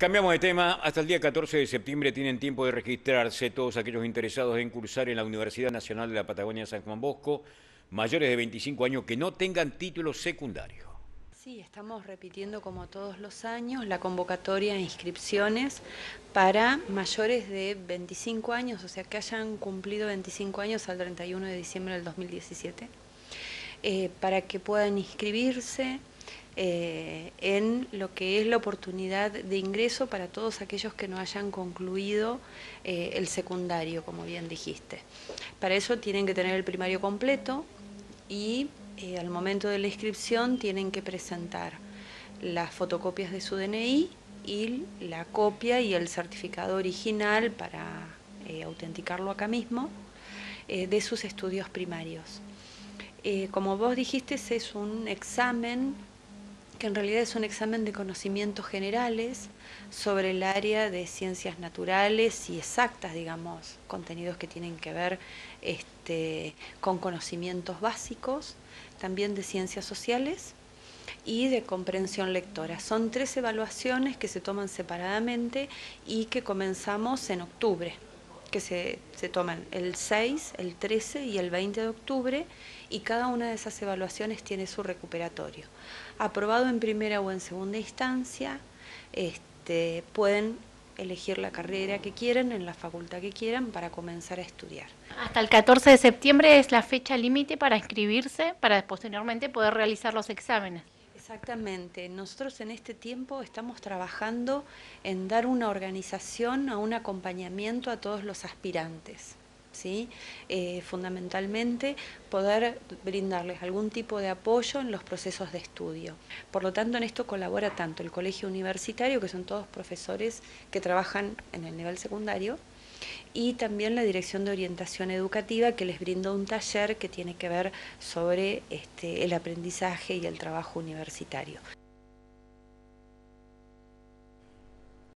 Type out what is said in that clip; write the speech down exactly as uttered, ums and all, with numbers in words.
Cambiamos de tema. Hasta el día catorce de septiembre tienen tiempo de registrarse todos aquellos interesados en cursar en la Universidad Nacional de la Patagonia San Juan Bosco, mayores de veinticinco años que no tengan título secundario. Sí, estamos repitiendo como todos los años la convocatoria e inscripciones para mayores de veinticinco años, o sea que hayan cumplido veinticinco años al treinta y uno de diciembre del dos mil diecisiete, eh, para que puedan inscribirse eh, en lo que es la oportunidad de ingreso para todos aquellos que no hayan concluido eh, el secundario, como bien dijiste. Para eso tienen que tener el primario completo y eh, al momento de la inscripción tienen que presentar las fotocopias de su D N I y la copia y el certificado original para eh, autenticarlo acá mismo eh, de sus estudios primarios. Eh, como vos dijiste, es un examen que en realidad es un examen de conocimientos generales sobre el área de ciencias naturales y exactas, digamos, contenidos que tienen que ver este, con conocimientos básicos, también de ciencias sociales y de comprensión lectora. Son tres evaluaciones que se toman separadamente y que comenzamos en octubre, que se, se toman el seis, el trece y el veinte de octubre, y cada una de esas evaluaciones tiene su recuperatorio. Aprobado en primera o en segunda instancia, este, pueden elegir la carrera que quieran, en la facultad que quieran, para comenzar a estudiar. Hasta el catorce de septiembre es la fecha límite para inscribirse, para posteriormente poder realizar los exámenes. Exactamente. Nosotros en este tiempo estamos trabajando en dar una organización, a un acompañamiento a todos los aspirantes, ¿sí? Eh, fundamentalmente poder brindarles algún tipo de apoyo en los procesos de estudio. Por lo tanto, en esto colabora tanto el colegio universitario, que son todos profesores que trabajan en el nivel secundario, y también la Dirección de Orientación Educativa, que les brinda un taller que tiene que ver sobre este, el aprendizaje y el trabajo universitario.